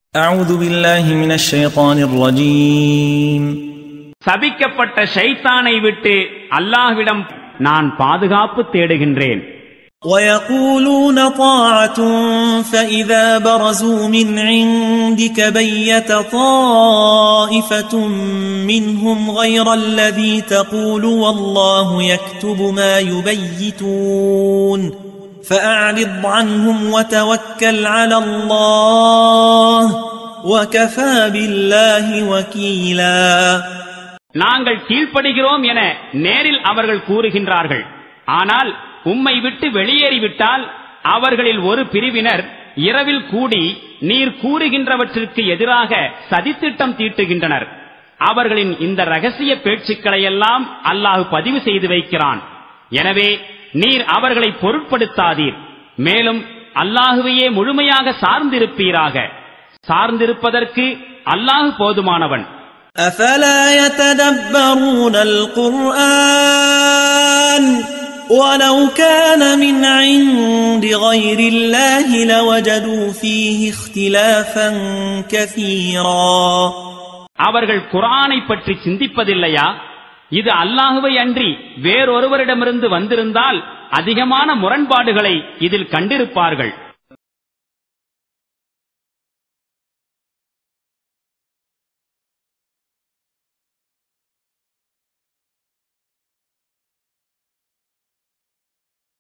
أعوذ بالله من الشيطان الرجيم சபிக்கப்பட்ட ஷைத்தானை விட்டு அல்லாஹ்விடம் நான் பாதுகாப்பு தேடுகின்றேன். ويقولون طاعة فإذا برزوا من عندك بيت طائفة منهم غير الذي تقول والله يكتب ما يبيتون فأعرض عنهم وتوكل على الله وكفى بالله وكيلا. நாங்கள் கீழ்ப்படுகிறோம் என நேரில் அவர்கள் கூறுகின்றார்கள். ஆனால் உம்மை விட்டு வெளியேறிவிட்டால் அவர்களில் ஒரு பிரிவினர் இரவில் கூடி நீர் கூறுகின்றவற்றிற்கு எதிராக சதித்திட்டம் தீட்டுகின்றனர். அவர்களின் இந்த ரகசிய பேச்சுக்களை எல்லாம் அல்லாஹ் பதிவு செய்து வைக்கிறான். எனவே நீர் அவர்களை பொருட்படுத்தாதீர். மேலும் அல்லாஹுவையே முழுமையாக சார்ந்திருப்பீராக. சார்ந்திருப்பதற்கு அல்லாஹ் போதுமானவன். أفلا يتدبرون القرآن ولو كان من عند غير الله لوجدوا فيه اختلافا كثيرا. அவர்கள் குர்ஆனை பற்றி சிந்திப்பதில்லையா? இது அல்லாஹுவை அன்றி வேறொருவரிடமிருந்து வந்திருந்தால் அதிகமான முரண்பாடுகளை இதில் கண்டிருப்பார்கள்.